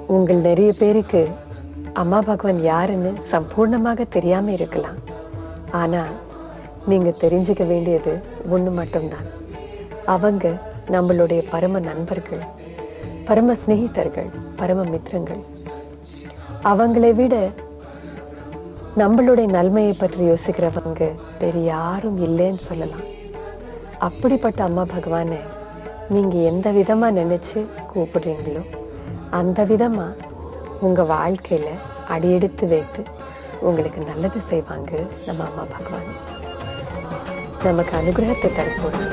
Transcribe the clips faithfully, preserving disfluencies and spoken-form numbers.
உங்கள் நிறைய பேருக்கு அம்மா பகவான் யாருன்னு சம்பூர்ணமாக தெரியாம இருக்கலாம். ஆனா நீங்க தெரிஞ்சுக்க வேண்டியது ஒண்ணு மட்டும்தான். அவங்க நம்மளுடைய பரம நண்பர்கள், பரம சிநேகிதர்கள், பரம மித்திரங்கள். அவங்களை விட நம்மளுடைய நன்மையை பற்றி யோசிக்கிறவங்க வேறு யாரும் இல்லைன்னு சொல்லலாம். அப்படிப்பட்ட அம்மா பகவானை நீங்க எந்த விதமா நினைச்சு கூப்பிடுறீங்களோ அந்த விதமா உங்க வாழ்க்கையில அடியெடுத்து வைத்து உங்களுக்கு நல்லது செய்வாங்க நம்ம அம்மா பகவான். நமக்கு அனுகிரகத்தை தரப்போறாங்க.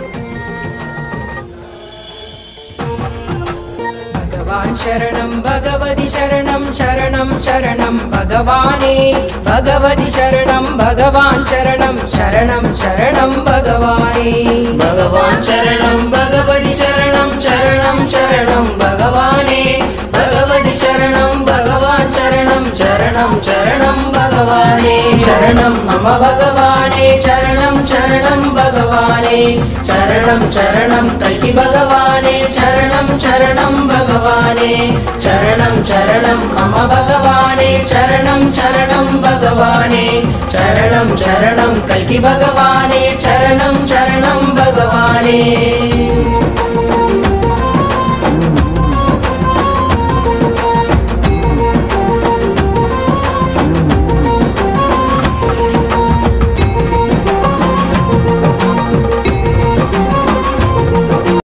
भगवान् शरणं भगवति शरणं शरणं शरणं भगवाने भगवति शरणं भगवान् शरणं शरणं शरणं भगवाने भगवान् शरणं भगवति शरणं शरणं शरणं भगवाने भगवति शरणं भगवान् शरणं शरणं शरणं भगवाने शरणं मम भगवाने शरणं शरणं भगवाने शरणं शरणं कल्कि भगवाने शरणं शरणं भगवाने शरणं शरणं मम भगवाने शरणं शरणं भगवाने शरणं शरणं कल्कि भगवाने शरणं शरणं भगवाने